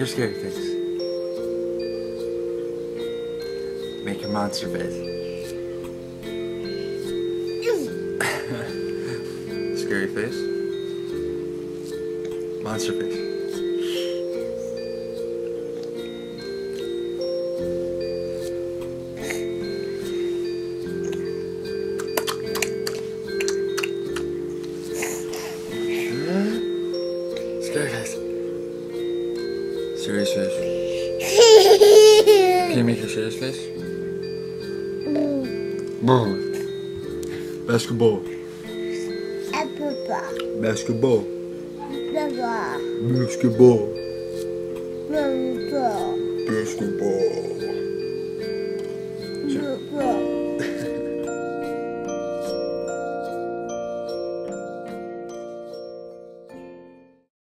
your scary face. Make your monster face. Scary face. Monster face. Scary face. Serious face. Can you make a serious face? Ball. Basketball. Basketball. Basketball.